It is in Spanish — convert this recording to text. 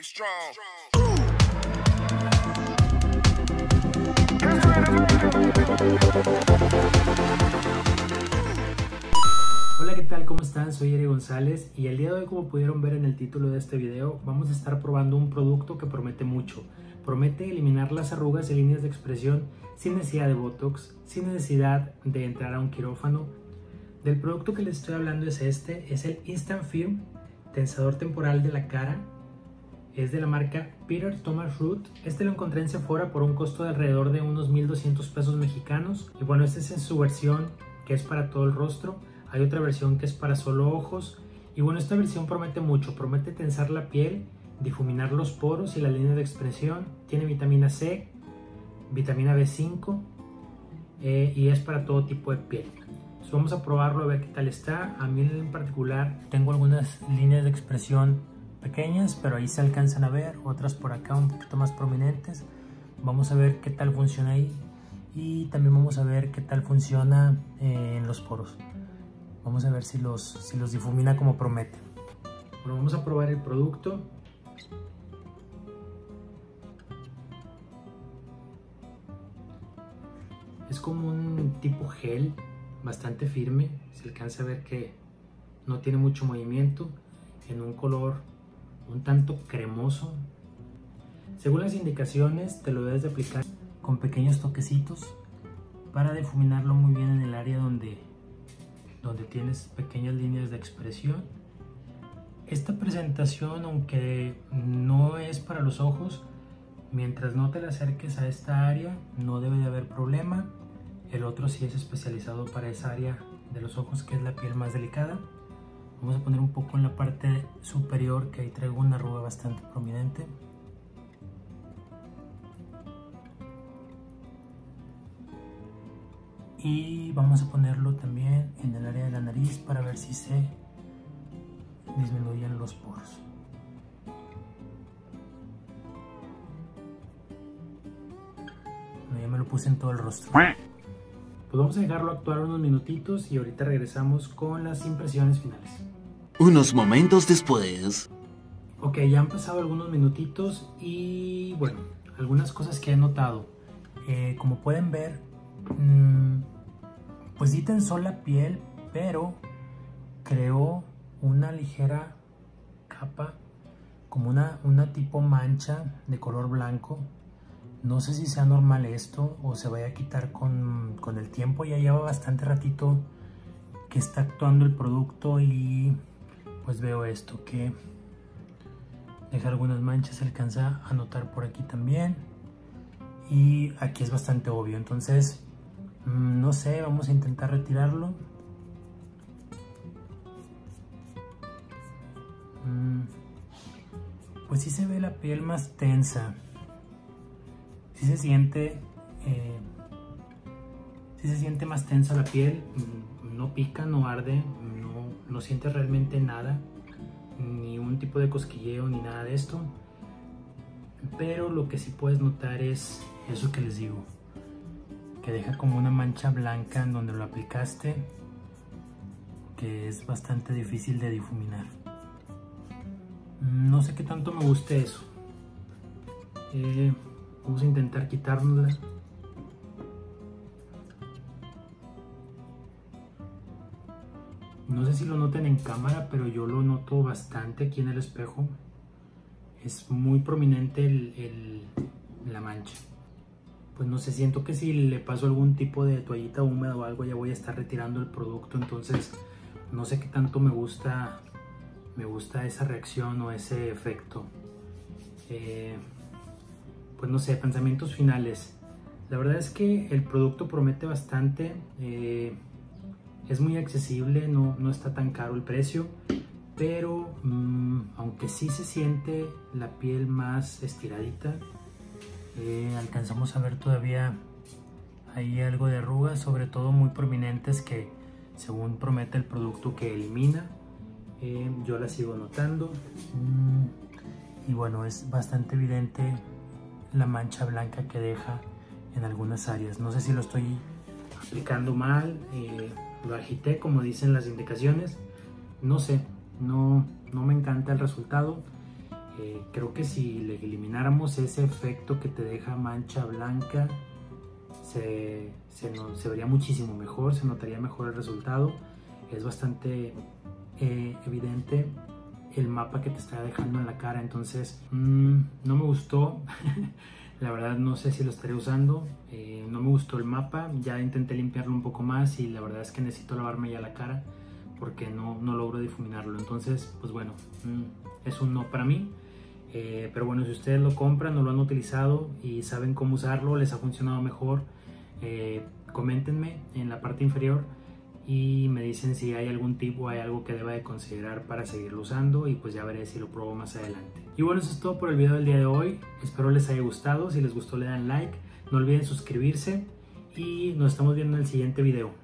Hola, ¿qué tal? ¿Cómo están? Soy Eri González y el día de hoy, como pudieron ver en el título de este video, vamos a estar probando un producto que promete mucho. Promete eliminar las arrugas y líneas de expresión sin necesidad de Botox, sin necesidad de entrar a un quirófano. Del producto que les estoy hablando es el Instant Firm Tensador Temporal de la Cara. Es de la marca Peter Thomas Roth. Lo encontré en Sephora por un costo de alrededor de unos 1,200 pesos mexicanos. Y bueno, esta es en su versión que es para todo el rostro. Hay otra versión que es para solo ojos. Y bueno, esta versión promete mucho. Promete tensar la piel, difuminar los poros y la línea de expresión. Tiene vitamina C, vitamina B5 y es para todo tipo de piel. Entonces vamos a probarlo a ver qué tal está. A mí en particular tengo algunas líneas de expresión pequeñas, pero ahí se alcanzan a ver, otras por acá un poquito más prominentes. Vamos a ver qué tal funciona ahí y también vamos a ver qué tal funciona en los poros. Vamos a ver si los difumina como promete. Bueno, vamos a probar el producto. Es como un tipo gel, bastante firme. Se alcanza a ver que no tiene mucho movimiento, en un color un tanto cremoso. Según las indicaciones, te lo debes de aplicar con pequeños toquecitos para difuminarlo muy bien en el área donde tienes pequeñas líneas de expresión. Esta presentación, aunque no es para los ojos, mientras no te la acerques a esta área, no debe de haber problema. El otro sí es especializado para esa área de los ojos, que es la piel más delicada. Vamos a poner un poco en la parte superior, que ahí traigo una arruga bastante prominente. Y vamos a ponerlo también en el área de la nariz para ver si se disminuyen los poros. Bueno, ya me lo puse en todo el rostro. Pues vamos a dejarlo actuar unos minutitos y ahorita regresamos con las impresiones finales. Unos momentos después. Ok, ya han pasado algunos minutitos y bueno, algunas cosas que he notado. Como pueden ver, pues sí tensó la piel, pero creó una ligera capa, como una tipo mancha de color blanco. No sé si sea normal esto o se vaya a quitar con el tiempo. Ya lleva bastante ratito que está actuando el producto y pues veo esto que deja algunas manchas. Se alcanza a notar por aquí también y aquí es bastante obvio. Entonces no sé, vamos a intentar retirarlo. Pues sí se ve la piel más tensa. Sí se siente más tensa la piel, no pica, no arde, no sientes realmente nada, ni un tipo de cosquilleo ni nada de esto. Pero lo que sí puedes notar es eso que les digo, que deja como una mancha blanca en donde lo aplicaste, que es bastante difícil de difuminar. No sé qué tanto me guste eso. Vamos a intentar quitárnosla. No sé si lo noten en cámara, pero yo lo noto bastante aquí en el espejo. Es muy prominente la mancha. Pues no sé, siento que si le paso algún tipo de toallita húmeda o algo ya voy a estar retirando el producto. Entonces no sé qué tanto me gusta esa reacción o ese efecto. Pues no sé, pensamientos finales. La verdad es que el producto promete bastante. Es muy accesible, no está tan caro el precio, pero aunque sí se siente la piel más estiradita, alcanzamos a ver todavía ahí algo de arrugas, sobre todo muy prominentes, que según promete el producto que elimina. Yo la sigo notando y bueno, es bastante evidente la mancha blanca que deja en algunas áreas. No sé si lo estoy aplicando mal, lo agité como dicen las indicaciones, no sé, no me encanta el resultado. Creo que si le elimináramos ese efecto que te deja mancha blanca, se vería muchísimo mejor, se notaría mejor el resultado. Es bastante evidente el mapa que te está dejando en la cara, entonces no me gustó. La verdad no sé si lo estaré usando. No me gustó el mapa, ya intenté limpiarlo un poco más y la verdad es que necesito lavarme ya la cara porque no logro difuminarlo. Entonces pues bueno, es un no para mí. Pero bueno, si ustedes lo compran o lo han utilizado y saben cómo usarlo, les ha funcionado mejor, coméntenme en la parte inferior y me dicen si hay algún tip o hay algo que deba de considerar para seguirlo usando, y pues ya veré si lo pruebo más adelante. Y bueno, eso es todo por el video del día de hoy. Espero les haya gustado. Si les gustó le dan like, no olviden suscribirse y nos estamos viendo en el siguiente video.